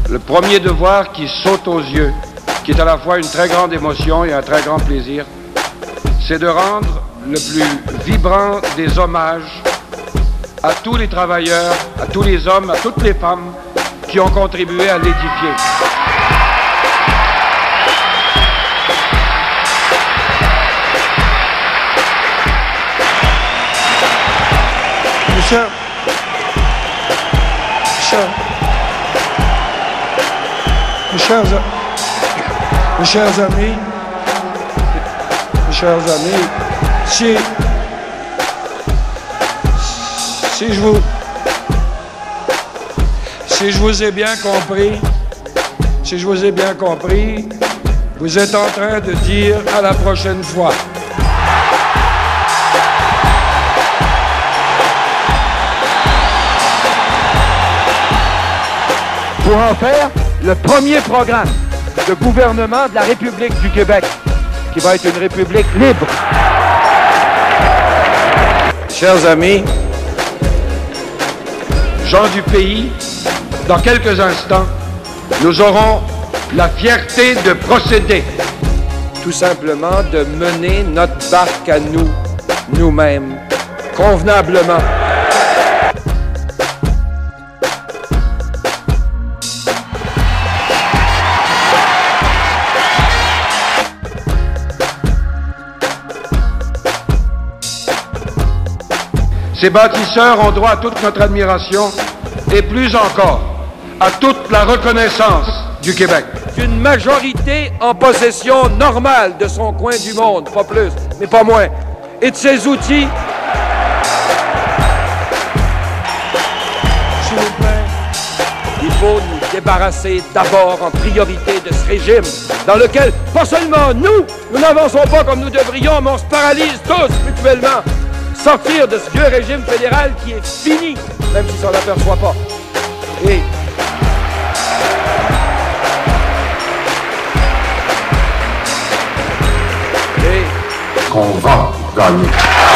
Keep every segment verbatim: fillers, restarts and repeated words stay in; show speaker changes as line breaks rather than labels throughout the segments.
Le premier devoir qui saute aux yeux, qui est à la fois une très grande émotion et un très grand plaisir, c'est de rendre le plus vibrant des hommages à tous les travailleurs, à tous les hommes, à toutes les femmes qui ont contribué à l'édifier.
Michel, Michel, mes chers, mes chers amis, mes chers amis, si, si je vous, si je vous ai bien compris, si je vous ai bien compris, vous êtes en train de dire à la prochaine fois.
Pour en faire le premier programme de gouvernement de la République du Québec, qui va être une République libre.
Chers amis, gens du pays, dans quelques instants, nous aurons la fierté de procéder.
Tout simplement de mener notre barque à nous, nous-mêmes, convenablement.
Ces bâtisseurs ont droit à toute notre admiration et plus encore, à toute la reconnaissance du Québec.
Une majorité en possession normale de son coin du monde, pas plus, mais pas moins, et de ses outils. S'il vous plaît, il faut nous débarrasser d'abord en priorité de ce régime dans lequel, pas seulement nous, nous n'avançons pas comme nous devrions, mais on se paralyse tous mutuellement. Sortir de ce vieux régime fédéral qui est fini, même si ça ne l'aperçoit pas. Et Et
qu'on va gagner.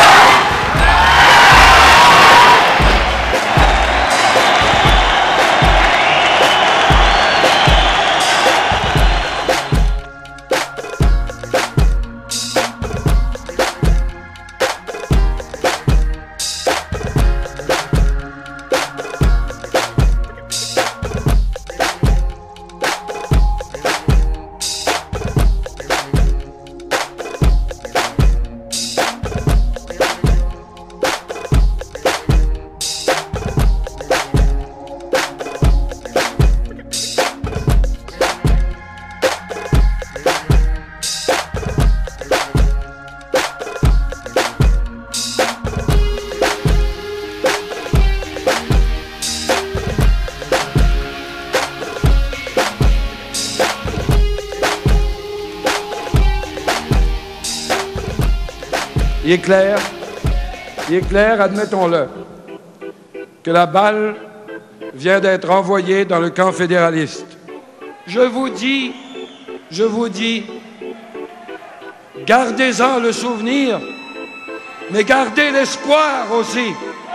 il est clair, il est clair, admettons-le, que la balle vient d'être envoyée dans le camp fédéraliste. Je vous dis, je vous dis, gardez-en le souvenir, mais gardez l'espoir aussi.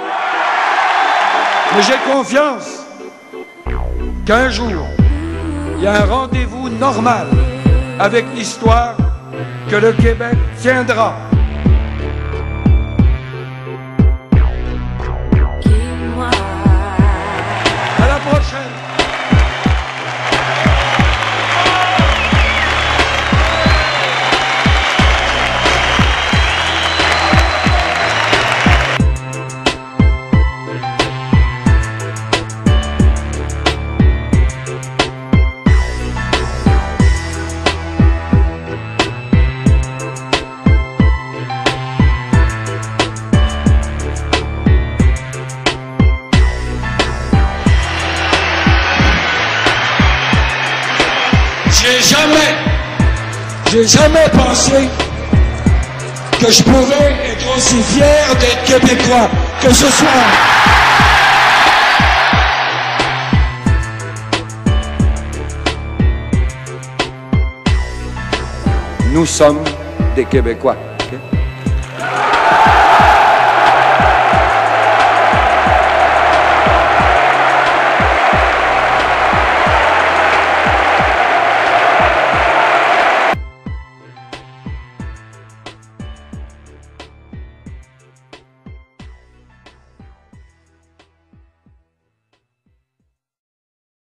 Mais j'ai confiance qu'un jour, il y a un rendez-vous normal avec l'histoire que le Québec tiendra. À la prochaine. J'ai jamais, j'ai jamais pensé que je pourrais être aussi fier d'être Québécois que ce soir. Nous sommes des Québécois.